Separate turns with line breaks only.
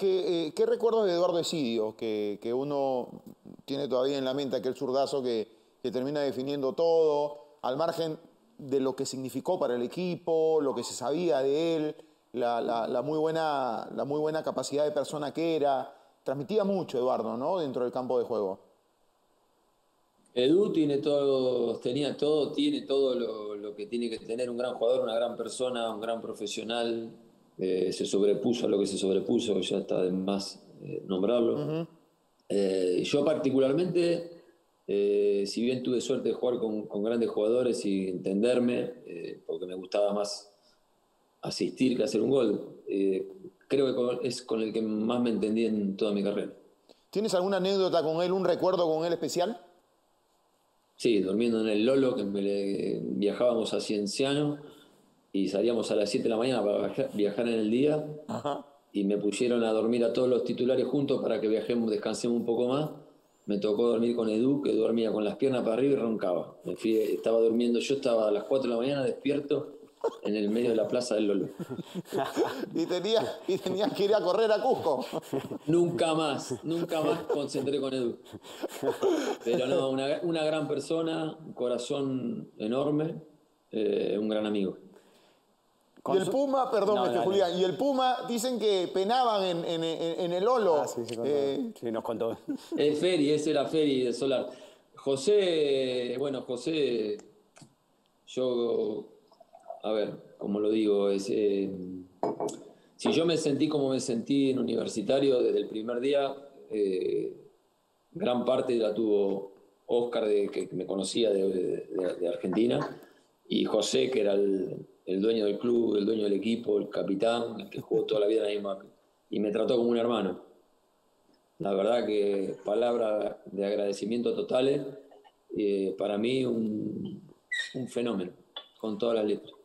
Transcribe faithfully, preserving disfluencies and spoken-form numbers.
¿qué, eh, qué recuerdos de Eduardo Esidio que, que uno tiene todavía en la mente, aquel zurdazo que, que termina definiendo todo, al margen de lo que significó para el equipo, lo que se sabía de él, la, la, la muy buena, la muy buena capacidad de persona que era? Transmitía mucho Eduardo, ¿no? Dentro del campo de juego.
Edu tiene todo, tenía todo, tiene todo lo, lo que tiene que tener un gran jugador, una gran persona, un gran profesional. Eh, se sobrepuso a lo que se sobrepuso, ya está de más eh, nombrarlo.
Ujú.
Eh, yo particularmente, eh, si bien tuve suerte de jugar con, con grandes jugadores y entenderme, eh, porque me gustaba más asistir que hacer un gol, eh, creo que con- es con el que más me entendí en toda mi carrera.
¿Tienes alguna anécdota con él, un recuerdo con él especial?
Sí, durmiendo en el Lolo, que me le- viajábamos a Cienciano y salíamos a las siete de la mañana para viajar viajar en el día
Ajá.
y me pusieron a dormir a todos los titulares juntos para que viajemos, descansemos un poco más. Me tocó dormir con Edu, que dormía con las piernas para arriba y roncaba. Me fui, estaba durmiendo, yo estaba a las cuatro de la mañana despierto en el medio de la plaza del Lolo.
Y, tenía, y tenías que ir a correr a Cusco.
Nunca más, nunca más concentré con Edu. Pero no, una, una gran persona, un corazón enorme, eh, un gran amigo.
Y el
Con su-
Puma, perdón,
No,
este,
dale.
Julián, y el Puma dicen que penaban en, en- en- en el Lolo.
Ah, sí, sí, contó.
Eh,
Sí, nos contó.
Es Feri, ese era Feri de Solar. José, bueno, José, yo, a ver, como lo digo, es, eh, si yo me sentí como me sentí en universitario desde el primer día, eh, gran parte la tuvo Oscar, de, que me conocía de, de- de Argentina, y José, que era el, el dueño del club, el dueño del equipo, el capitán, el que jugó toda la vida en la misma, y me trató como un hermano. La verdad que palabras de agradecimiento totales, eh, para mí un, un fenómeno, con todas las letras.